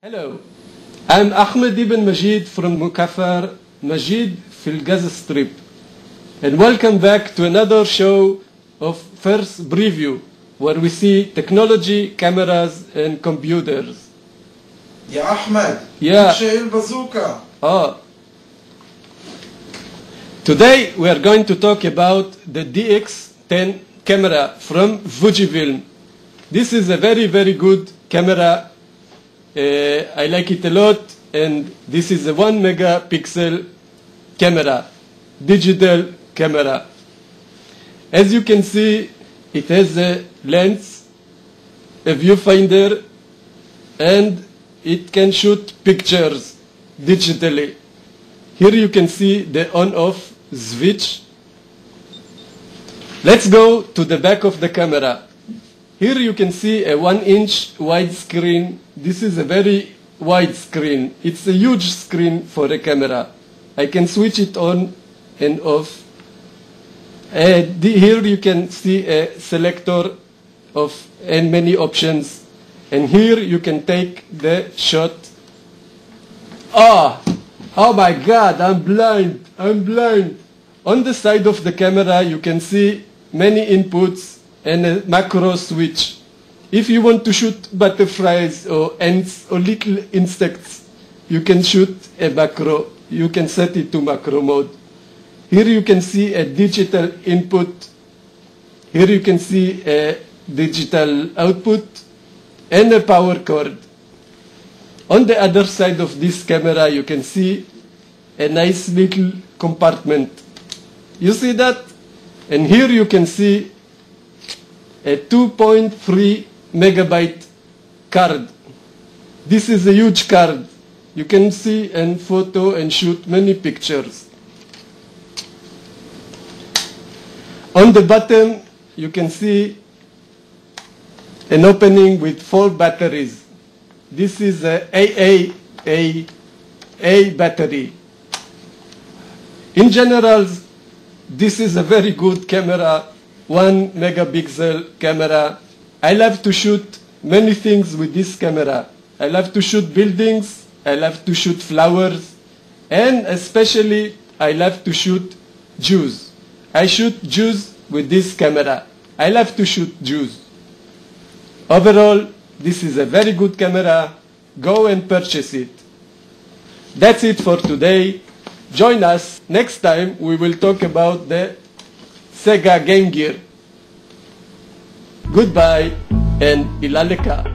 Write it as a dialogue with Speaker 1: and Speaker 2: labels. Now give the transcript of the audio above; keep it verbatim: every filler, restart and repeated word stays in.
Speaker 1: Hello, I'm Ahmed Ibn Majid from Mukafar Majid Fil Gaza Strip, and welcome back to another show of First Preview, where we see technology, cameras, and computers.
Speaker 2: Yeah, Ahmed.
Speaker 1: Yeah.
Speaker 2: Shail Bazooka.
Speaker 1: Oh. Today we are going to talk about the D X ten camera from Fujifilm. This is a very, very good camera. Uh, I like it a lot, and this is a one megapixel camera, digital camera. As you can see, it has a lens, a viewfinder, and it can shoot pictures digitally. Here you can see the on-off switch. Let's go to the back of the camera. Here you can see a one inch wide screen. This is a very wide screen. It's a huge screen for a camera. I can switch it on and off. Uh, the, here you can see a selector of and many options. And here you can take the shot. Ah! Oh my God, I'm blind, I'm blind. On the side of the camera you can see many inputs and a macro switch. If you want to shoot butterflies or ants or little insects, you can shoot a macro. You can set it to macro mode. Here you can see a digital input. Here you can see a digital output and a power cord. On the other side of this camera you can see a nice little compartment. You see that? And here you can see a two point three megabyte card. This is a huge card. You can see and photo and shoot many pictures. On the bottom you can see an opening with four batteries. This is a A A A A battery. In general, this is a very good camera, one megapixel camera. I love to shoot many things with this camera. I love to shoot buildings, I love to shoot flowers, and especially I love to shoot Jews. I shoot Jews with this camera. I love to shoot Jews. Overall, this is a very good camera. Go and purchase it. That's it for today. Join us next time. We will talk about the Sega Game Gear. Goodbye and ilaleka.